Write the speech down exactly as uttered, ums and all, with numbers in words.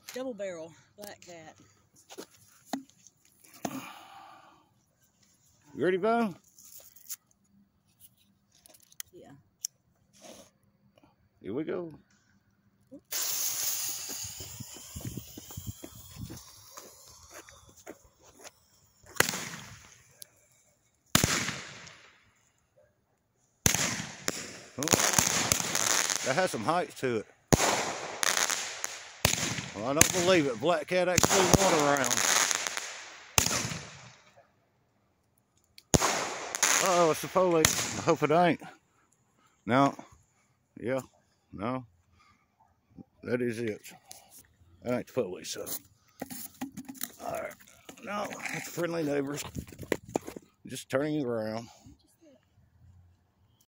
Double barrel black cat. You ready, Bo? Yeah. Here we go. Oh, that has some height to it. Well, I don't believe it. Black cat actually won around. Uh oh, it's the police. I hope it ain't. No. Yeah. No. That is it. That ain't the police, so. Alright. No, it's friendly neighbors. Just turning around.